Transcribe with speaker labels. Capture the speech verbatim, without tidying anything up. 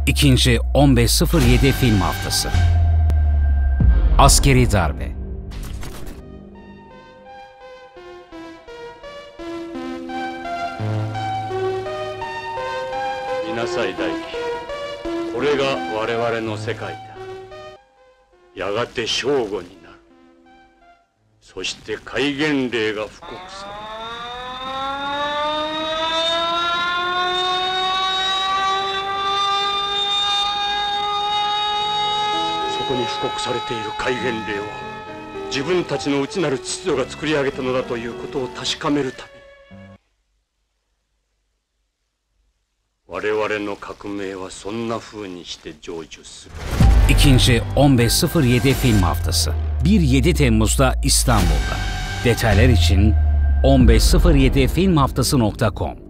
Speaker 1: İkinci on beş sıfır yedi film haftası. Askeri darbe.
Speaker 2: 見なさい大輝、これが我々の世界だ。やがて正午になる。そして戒厳令が布告される。そこに布告されている戒厳令は、自分たちの内なる秩序が作り上げたのだということを確かめるために、我々の革命はそんな風にして成就する。
Speaker 1: İkinci on beş sıfır yedi film haftası. bir yedi Temmuz'da İstanbul'da. Detaylar için on beş sıfır yedi film haftası nokta com